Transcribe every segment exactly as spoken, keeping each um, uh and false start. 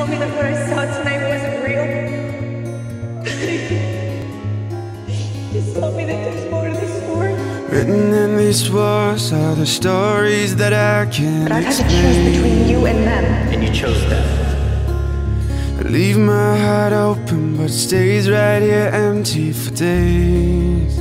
tell me that what I saw tonight wasn't real. Just tell me that there's more to the story. Written in these words are the stories that I can't But I've had to explain. choose between you and them. And you chose them. I leave my heart open, but it stays right here empty for days.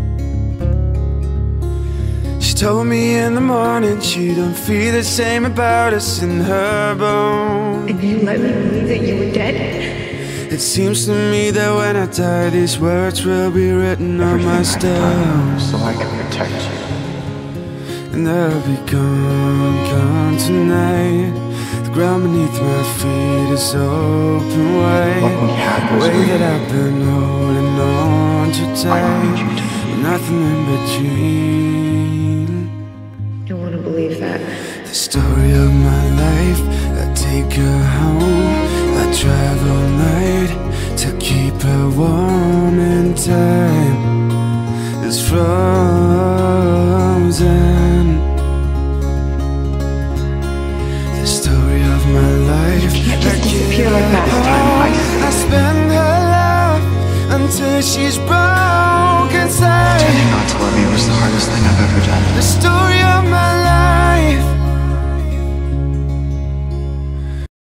She told me in the morning she don't feel the same about us in her bones. And you let me believe that you were dead? It seems to me that when I die, these words will be written on my stone, so I can protect you. and I'll be gone, gone tonight. The ground beneath my feet is open wide. What we had The was way real. that I've been holding on too I tight, need you to with nothing in between. I want to believe that. The story of my life, I take her home. I drive all night to keep her warm in time. It's frozen. The story of my life, You can't just I disappear get like that. her home. I spend her life until she's broken.